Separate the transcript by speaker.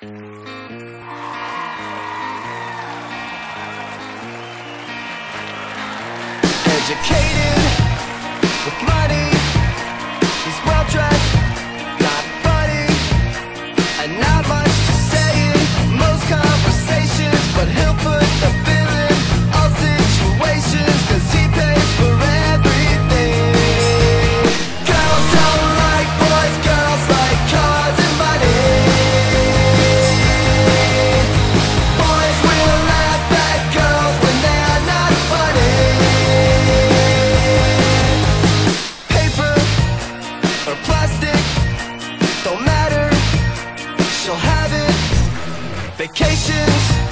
Speaker 1: Educated, with money, he's well dressed, not funny, and not much to say in most conversations, but he'll put the bill in all situations, 'cause he pays for everything. Girls don't like boys, girls like cars and money. Boys will laugh at girls when they're not funny. Paper or plastic, don't matter, she'll have it. Vacations